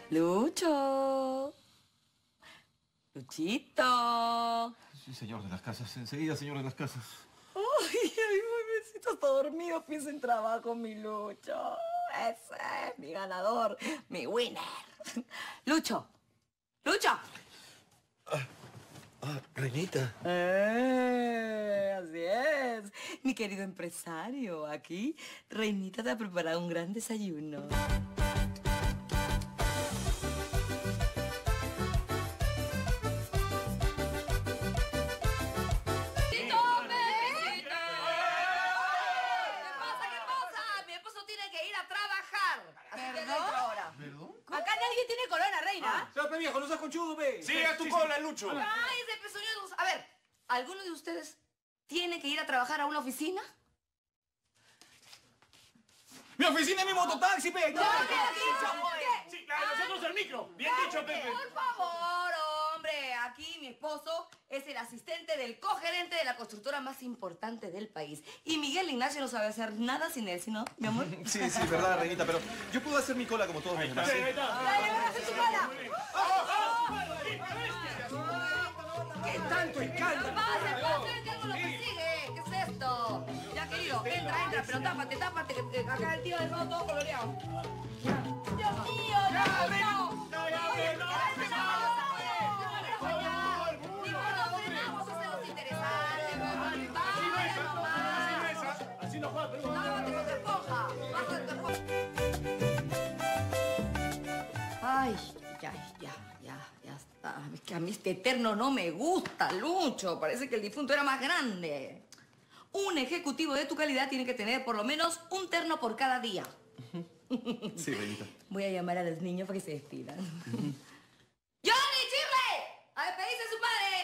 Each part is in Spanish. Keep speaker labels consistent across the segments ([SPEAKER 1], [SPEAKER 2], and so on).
[SPEAKER 1] Lucho. Luchito.
[SPEAKER 2] Sí, señor de las casas. Enseguida, señor de las casas.
[SPEAKER 1] Ay, mi bebecito está dormido. Piensa en trabajo, mi Lucho. Ese es mi ganador, mi winner. Lucho. Lucho.
[SPEAKER 3] Reinita.
[SPEAKER 1] Así es. Mi querido empresario, aquí Reinita te ha preparado un gran desayuno.
[SPEAKER 4] Acá nadie tiene corona, reina.
[SPEAKER 5] ¡Sape, viejo, no seas conchudo, ve!
[SPEAKER 3] ¡Sí, a tu cola, Lucho!
[SPEAKER 1] Ay, ese pezuñudo. A ver, ¿alguno de ustedes tiene que ir a trabajar a una oficina?
[SPEAKER 5] ¡Mi oficina es mi mototaxi, pe!
[SPEAKER 1] No,
[SPEAKER 5] Sí, nosotros el micro. Bien dicho, Pepe.
[SPEAKER 1] Por favor, hombre. Aquí mi esposo es el asistente del cogerente de la constructora más importante del país. Y Miguel Ignacio no sabe hacer nada sin él, ¿sí no, mi amor?
[SPEAKER 2] Sí, verdad, Reinita, pero yo puedo hacer mi cola como todos los demás.
[SPEAKER 5] Ahí está.
[SPEAKER 4] Dale, ven a hacer tu cola.
[SPEAKER 5] ¿Qué tanto escándalo?
[SPEAKER 1] ¡Pase, que algo lo persigue! ¿Qué es esto? Ya, querido, entra, pero tápate, que acá el tío del todo coloreado.
[SPEAKER 4] Dios mío, no.
[SPEAKER 5] Así no juega, pero...
[SPEAKER 1] Ay, ya está. Es que a mí este eterno no me gusta, Lucho. Parece que el difunto era más grande. Un ejecutivo de tu calidad tiene que tener por lo menos un terno por cada día.
[SPEAKER 2] Sí, Reinita.
[SPEAKER 1] Voy a llamar a los niños para que se despidan. ¡Johnny, Chirle! ¡A despedirse de su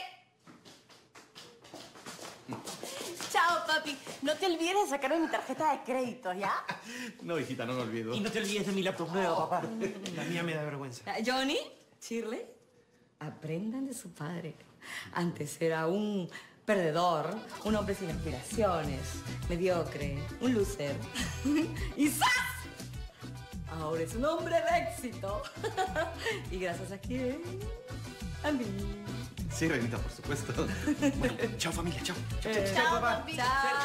[SPEAKER 1] padre!
[SPEAKER 4] Chao, papi. No te olvides de sacarme mi tarjeta de crédito, ¿ya?
[SPEAKER 2] No, hijita, no me olvido.
[SPEAKER 3] Y no te olvides de mi laptop nueva, papá. La mía me da vergüenza.
[SPEAKER 1] Johnny, Shirley, aprendan de su padre. Antes era un perdedor, un hombre sin aspiraciones, mediocre, un loser. ¡Y ¡zas! Ahora es un hombre de éxito. ¿Y gracias a quién? A mí.
[SPEAKER 2] Sí, Reinita, por supuesto.
[SPEAKER 3] Bueno, chao, familia, chao.
[SPEAKER 4] Chao, papi.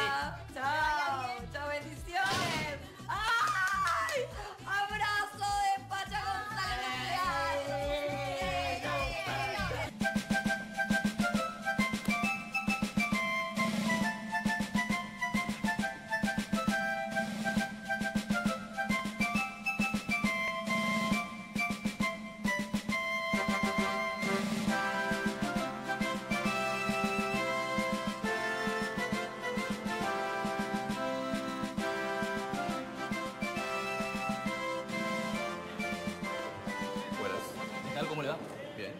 [SPEAKER 1] Chao, bendiciones. ¡Ay! Abrazo de Pacha
[SPEAKER 2] ¿Qué tal? ¿Cómo le va? Bien.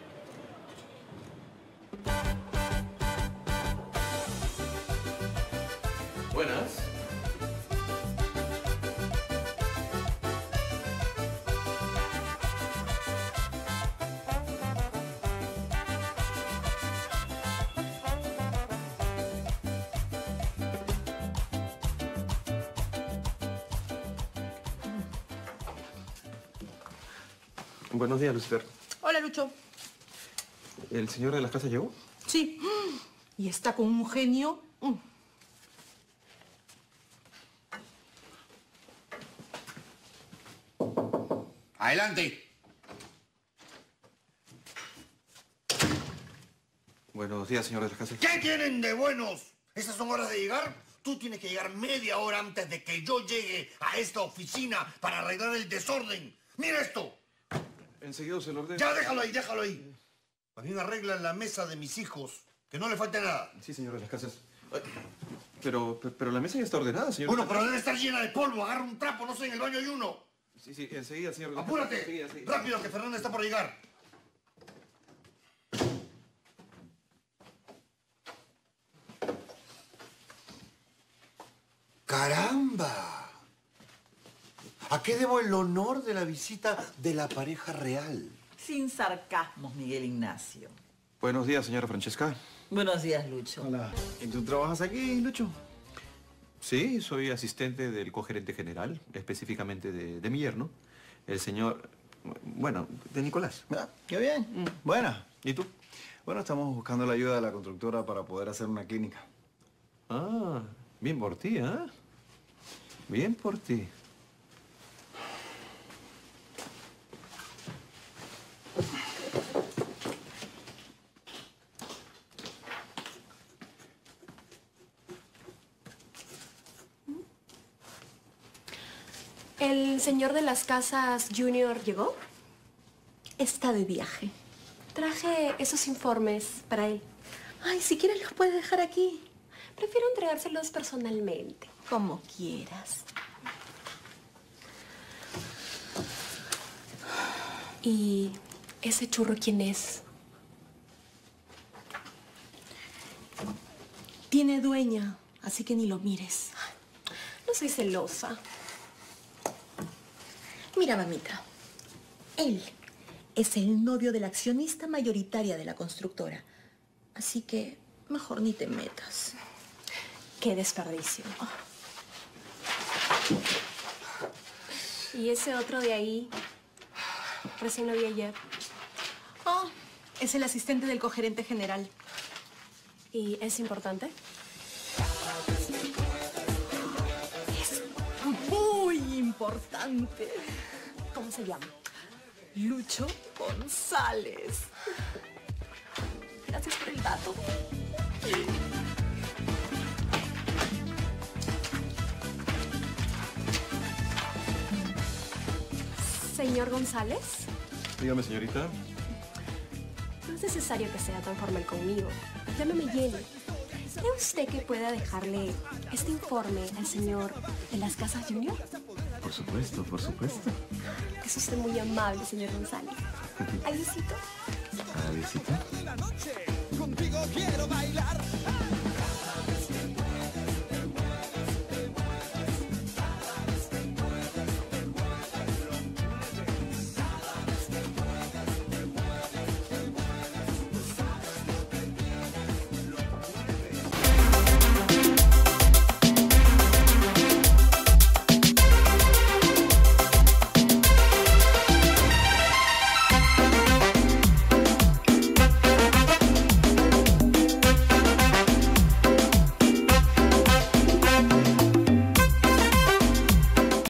[SPEAKER 2] Buenas. Buenos días, Lucifer.
[SPEAKER 4] Hola, Lucho.
[SPEAKER 2] ¿El señor de las casas llegó?
[SPEAKER 4] Sí. Y está con un genio.
[SPEAKER 6] Adelante.
[SPEAKER 2] Buenos días, señor de las casas.
[SPEAKER 6] ¿Qué tienen de buenos? ¿Estas son horas de llegar? Tú tienes que llegar media hora antes de que yo llegue a esta oficina para arreglar el desorden. ¡Mira esto!
[SPEAKER 2] Enseguida se lo ordeno.
[SPEAKER 6] Ya, déjalo ahí, déjalo ahí. Más bien arregla la mesa de mis hijos, que no le falte nada.
[SPEAKER 2] Sí, señor de las casas. Ay, pero la mesa ya está ordenada, señor.
[SPEAKER 6] Bueno, pero debe estar llena de polvo. Agarra un trapo, no sé, en el baño hay uno.
[SPEAKER 2] Sí, enseguida, señor de las
[SPEAKER 6] ¡Apúrate!
[SPEAKER 2] casas. Enseguida, sí.
[SPEAKER 6] Rápido, que Fernanda está por llegar. ¡Caramba! ¿A qué debo el honor de la visita de la pareja real?
[SPEAKER 7] Sin sarcasmos, Miguel Ignacio.
[SPEAKER 2] Buenos días, señora Francesca.
[SPEAKER 7] Buenos días, Lucho.
[SPEAKER 3] Hola. ¿Y tú trabajas aquí, Lucho?
[SPEAKER 2] Sí, soy asistente del cogerente general, específicamente de mi yerno, el señor... Bueno, de Nicolás.
[SPEAKER 3] Ah, qué bien. Buena.
[SPEAKER 2] ¿Y tú?
[SPEAKER 3] Bueno, estamos buscando la ayuda de la constructora para poder hacer una clínica.
[SPEAKER 2] Ah, bien por ti, ¿ah? Bien por ti.
[SPEAKER 8] ¿El señor de las casas Junior llegó?
[SPEAKER 4] Está de viaje.
[SPEAKER 8] Traje esos informes para él.
[SPEAKER 4] Ay, si quieres los puedes dejar aquí.
[SPEAKER 8] Prefiero entregárselos personalmente.
[SPEAKER 4] Como quieras.
[SPEAKER 8] ¿Y ese churro quién es?
[SPEAKER 4] Tiene dueña, así que ni lo mires.
[SPEAKER 8] No soy celosa.
[SPEAKER 4] Mira, mamita. Él es el novio de la accionista mayoritaria de la constructora. Así que mejor ni te metas.
[SPEAKER 8] Qué desperdicio. ¿Y ese otro de ahí? Recién lo vi ayer.
[SPEAKER 4] Oh, es el asistente del cogerente general.
[SPEAKER 8] ¿Y es importante?
[SPEAKER 4] Es muy importante.
[SPEAKER 8] ¿Cómo se llama?
[SPEAKER 4] Lucho González.
[SPEAKER 8] Gracias por el dato. Señor González,
[SPEAKER 2] Dígame, señorita.
[SPEAKER 8] no es necesario que sea tan formal conmigo. Llámeme Jenny. ¿Cree usted que pueda dejarle este informe al señor de las casas Junior?
[SPEAKER 2] Por supuesto, por supuesto.
[SPEAKER 8] Es usted muy amable, señor González. Adiósito.
[SPEAKER 2] Adiósito.
[SPEAKER 9] Contigo quiero bailar.